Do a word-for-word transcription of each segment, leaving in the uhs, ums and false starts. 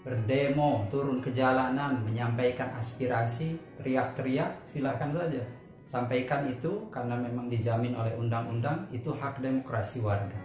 berdemo, turun ke jalanan, menyampaikan aspirasi, teriak-teriak, silakan saja. Sampaikan itu karena memang dijamin oleh undang-undang, itu hak demokrasi warga.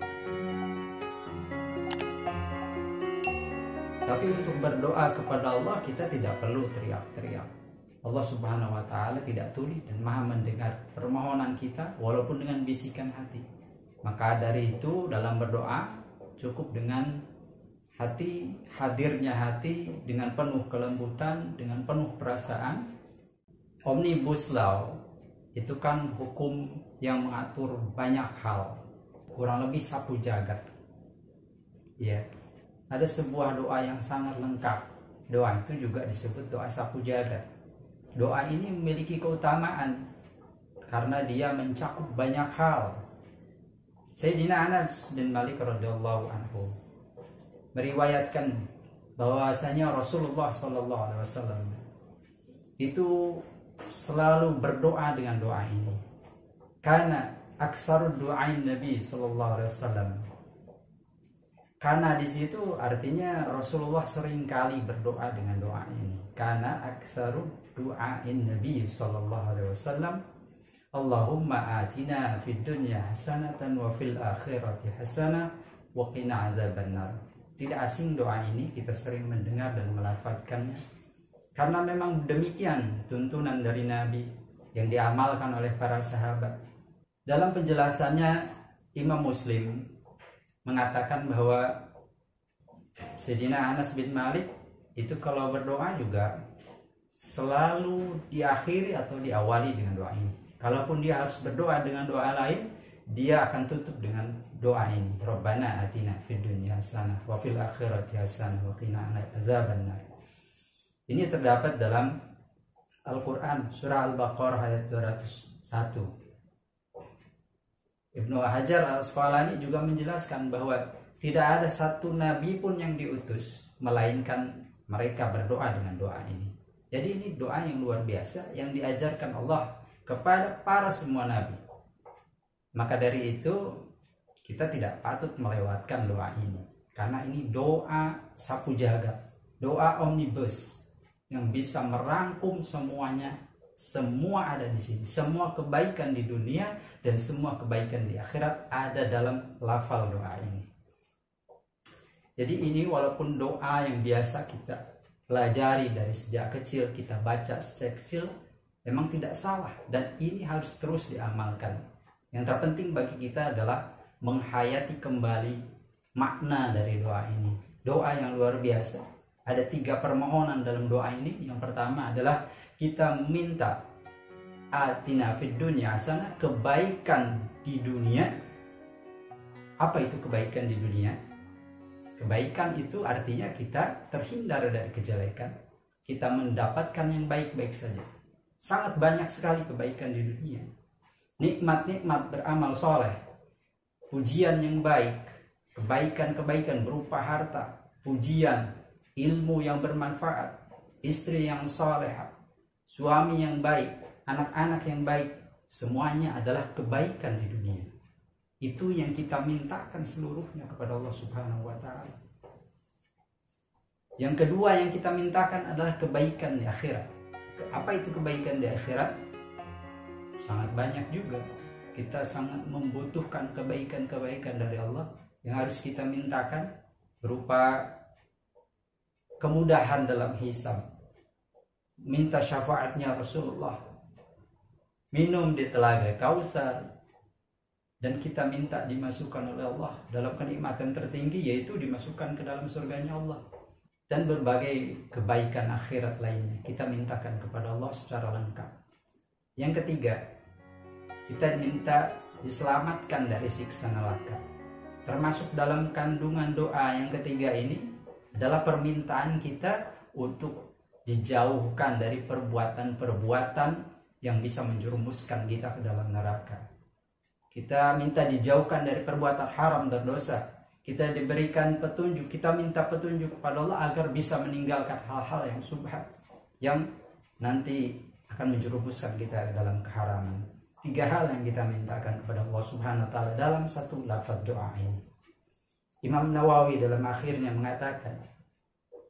Tapi untuk berdoa kepada Allah kita tidak perlu teriak-teriak. Allah Subhanahu wa Ta'ala tidak tuli dan Maha mendengar permohonan kita walaupun dengan bisikan hati. Maka dari itu dalam berdoa cukup dengan hati, hadirnya hati dengan penuh kelembutan, dengan penuh perasaan. Omnibus Law itu kan hukum yang mengatur banyak hal, kurang lebih sapu jagat. Ya, ada sebuah doa yang sangat lengkap. Doa itu juga disebut doa sapu jagat. Doa ini memiliki keutamaan karena dia mencakup banyak hal. Sayyidina Anas bin Malik radhiyallahu anhu meriwayatkan bahwasanya Rasulullah sallallahu alaihi wasallam itu selalu berdoa dengan doa ini. Karena aksarud du'ain Nabi sallallahu alaihi wasallam. Karena di situ artinya Rasulullah sering kali berdoa dengan doa ini. Karena aksarud du'ain Nabi sallallahu alaihi wasallam, Allahumma atina fid dunya hasanatan wa fil akhirati hasanah wa qina azabannar. Tidak asing doa ini, kita sering mendengar dan melafadzkannya. Karena memang demikian tuntunan dari Nabi yang diamalkan oleh para sahabat. Dalam penjelasannya Imam Muslim mengatakan bahwa Sayyidina Anas bin Malik itu kalau berdoa juga selalu diakhiri atau diawali dengan doa ini. Kalaupun dia harus berdoa dengan doa lain, dia akan tutup dengan doa ini. Rabbana atina fid dunya hasanah wa fil akhirati hasanah wa qina adzabannar. Ini terdapat dalam Al-Quran surah Al-Baqarah ayat dua ratus satu. Ibnu Hajar Al-Asqalani juga menjelaskan bahwa tidak ada satu nabi pun yang diutus melainkan mereka berdoa dengan doa ini. Jadi ini doa yang luar biasa yang diajarkan Allah kepada para semua nabi. Maka dari itu kita tidak patut melewatkan doa ini, karena ini doa sapu jagat, doa omnibus yang bisa merangkum semuanya. Semua ada di sini, semua kebaikan di dunia dan semua kebaikan di akhirat ada dalam lafal doa ini. Jadi ini walaupun doa yang biasa kita pelajari dari sejak kecil, kita baca sejak kecil, memang tidak salah dan ini harus terus diamalkan. Yang terpenting bagi kita adalah menghayati kembali makna dari doa ini. Doa yang luar biasa. Ada tiga permohonan dalam doa ini. Yang pertama adalah kita minta atina fid dunya hasanah, kebaikan di dunia. Apa itu kebaikan di dunia? Kebaikan itu artinya kita terhindar dari kejelekan, kita mendapatkan yang baik-baik saja. Sangat banyak sekali kebaikan di dunia. Nikmat-nikmat beramal soleh, pujian yang baik, kebaikan-kebaikan berupa harta, pujian, ilmu yang bermanfaat, istri yang solehah, suami yang baik, anak-anak yang baik, semuanya adalah kebaikan di dunia. Itu yang kita mintakan seluruhnya kepada Allah Subhanahu wa Ta'ala. Yang kedua yang kita mintakan adalah kebaikan di akhirat. Apa itu kebaikan di akhirat? Sangat banyak juga. Kita sangat membutuhkan kebaikan-kebaikan dari Allah yang harus kita mintakan, berupa kemudahan dalam hisab, minta syafaatnya Rasulullah, minum di telaga Kautsar, dan kita minta dimasukkan oleh Allah dalam kenikmatan tertinggi, yaitu dimasukkan ke dalam surganya Allah, dan berbagai kebaikan akhirat lainnya kita mintakan kepada Allah secara lengkap. Yang ketiga, kita minta diselamatkan dari siksa neraka. Termasuk dalam kandungan doa yang ketiga ini adalah permintaan kita untuk dijauhkan dari perbuatan-perbuatan yang bisa menjerumuskan kita ke dalam neraka. Kita minta dijauhkan dari perbuatan haram dan dosa. Kita diberikan petunjuk, kita minta petunjuk kepada Allah agar bisa meninggalkan hal-hal yang subhat, yang nanti akan menjerumuskan kita ke dalam keharaman. Tiga hal yang kita mintakan kepada Allah Subhanahu wa Ta'ala dalam satu lafaz doa ini. Imam Nawawi dalam akhirnya mengatakan,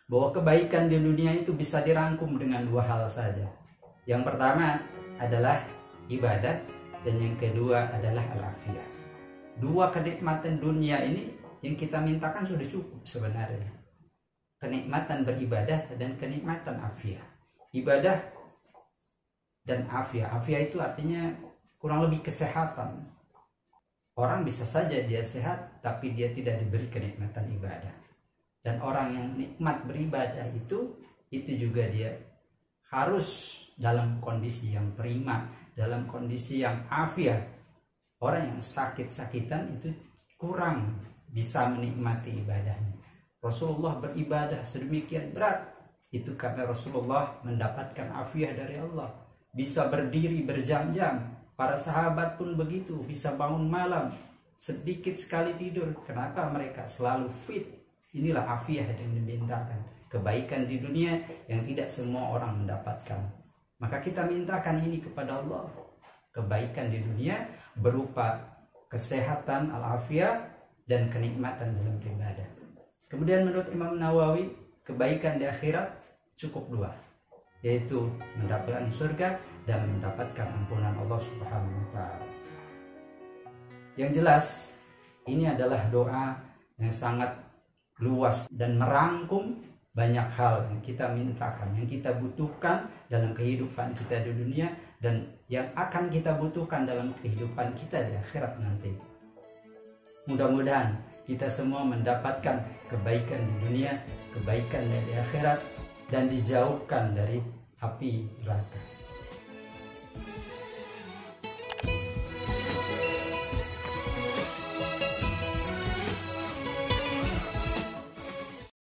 bahwa kebaikan di dunia itu bisa dirangkum dengan dua hal saja. Yang pertama adalah ibadah, dan yang kedua adalah al-afiyah. Dua kenikmatan dunia ini yang kita mintakan sudah cukup sebenarnya. Kenikmatan beribadah dan kenikmatan afiyah. Ibadah dan afiyah. Afiyah itu artinya kurang lebih kesehatan. Orang bisa saja dia sehat tapi dia tidak diberi kenikmatan ibadah. Dan orang yang nikmat beribadah itu itu juga dia harus dalam kondisi yang prima, dalam kondisi yang afiat. Orang yang sakit-sakitan itu kurang bisa menikmati ibadahnya. Rasulullah beribadah sedemikian berat itu karena Rasulullah mendapatkan afiat dari Allah, bisa berdiri berjam-jam. Para sahabat pun begitu, bisa bangun malam, sedikit sekali tidur. Kenapa? Mereka selalu fit. Inilah afiat yang dimintakan, kebaikan di dunia yang tidak semua orang mendapatkan. Maka kita mintakan ini kepada Allah, kebaikan di dunia berupa kesehatan al-afiyah dan kenikmatan dalam ibadah. Kemudian menurut Imam Nawawi, kebaikan di akhirat cukup dua, yaitu mendapatkan surga dan mendapatkan ampunan Allah Subhanahu wa taala. Yang jelas, ini adalah doa yang sangat luas dan merangkum banyak hal yang kita mintakan, yang kita butuhkan dalam kehidupan kita di dunia dan yang akan kita butuhkan dalam kehidupan kita di akhirat nanti. Mudah-mudahan kita semua mendapatkan kebaikan di dunia, kebaikan dari akhirat, dan dijauhkan dari api neraka.